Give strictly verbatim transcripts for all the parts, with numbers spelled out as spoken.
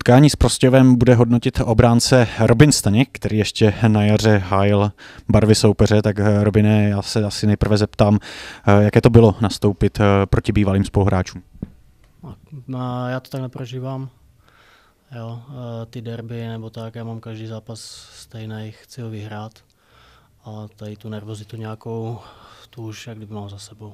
Utkání s Prostějovem bude hodnotit obránce Robin Staněk, který ještě na jaře hájil barvy soupeře. Tak Robine, já se asi nejprve zeptám, jaké to bylo nastoupit proti bývalým spoluhráčům. Já to tak neprožívám. Jo, ty derby nebo tak, já mám každý zápas stejný, chci ho vyhrát. A tady tu nervozitu nějakou, tu už jak kdyby mám za sebou.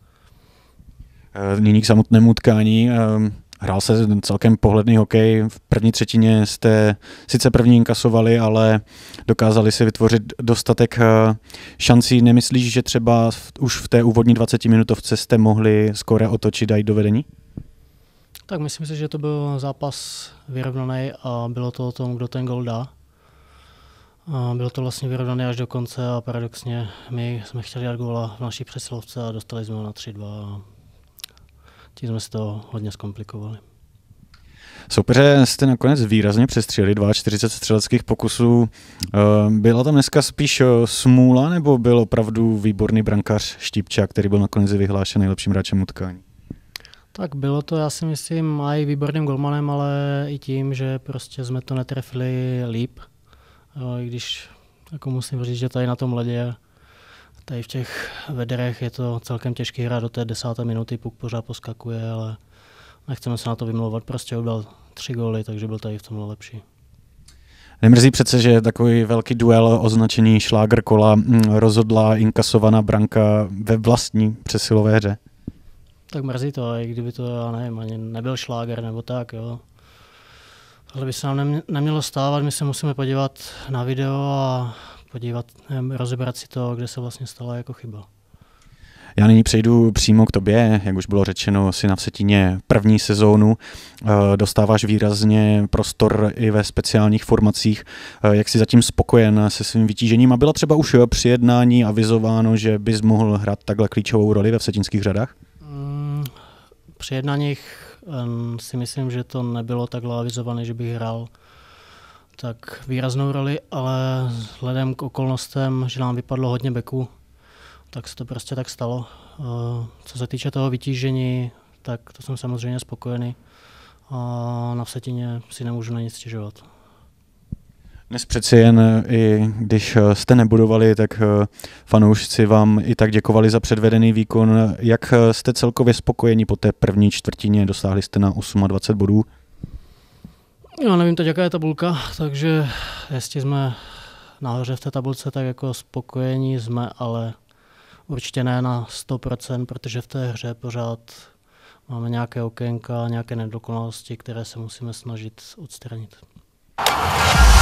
Nyní k samotnému utkání. Hrál se celkem pohledný hokej. V první třetině jste sice první inkasovali, ale dokázali si vytvořit dostatek šancí. Nemyslíš, že třeba už v té úvodní dvacetiminutovce jste mohli skóre otočit a jít do vedení? Tak myslím si, že to byl zápas vyrovnaný a bylo to o tom, kdo ten gól dá. A bylo to vlastně vyrovnané až do konce a paradoxně my jsme chtěli dát góla v naší přesilovce a dostali jsme ho na tři dva. Tím jsme si to hodně zkomplikovali. Soupeře jste nakonec výrazně přestřelili, čtyřicet dva střeleckých pokusů. Byla tam dneska spíš smůla, nebo byl opravdu výborný brankář Štipčák, který byl nakonec vyhlášen nejlepším hráčem utkání? Tak bylo to, já si myslím, i výborným golmanem, ale i tím, že prostě jsme to netrefili líp. I když jako musím říct, že tady na tom ledě, tady v těch vederech je to celkem těžký hrát do té desáté minuty, puk pořád poskakuje, ale nechceme se na to vymlouvat, prostě udal tři góly, takže byl tady v tomhle lepší. Nemrzí přece, že takový velký duel označení šlágr kola rozhodla inkasovaná branka ve vlastní přesilové hře? Tak mrzí to, i kdyby to, já nevím, ani nebyl šláger nebo tak, jo. Ale by se nám nemělo stávat, my se musíme podívat na video a podívat, nevím, rozebrat si to, kde se vlastně stala jako chyba. Já nyní přejdu přímo k tobě, jak už bylo řečeno, si na Vsetíně první sezónu, dostáváš výrazně prostor i ve speciálních formacích. Jak jsi zatím spokojen se svým vytížením a byla třeba už při jednání avizováno, že bys mohl hrát takhle klíčovou roli ve vsetínských řadách? Mm, při jednáních um, si myslím, že to nebylo takhle avizované, že bych hrál tak výraznou roli, ale vzhledem k okolnostem, že nám vypadlo hodně beků, tak se to prostě tak stalo. Co se týče toho vytížení, tak to jsem samozřejmě spokojený a na Vsetíně si nemůžu na nic stěžovat. Dnes přeci jen, i když jste nebudovali, tak fanoušci vám i tak děkovali za předvedený výkon. Jak jste celkově spokojeni po té první čtvrtině? Dosáhli jste na dvacet osm bodů? Já nevím teď, jaká je tabulka, takže jestli jsme nahoře v té tabulce, tak jako spokojení jsme, ale určitě ne na sto procent, protože v té hře pořád máme nějaké okénka, nějaké nedokonalosti, které se musíme snažit odstranit.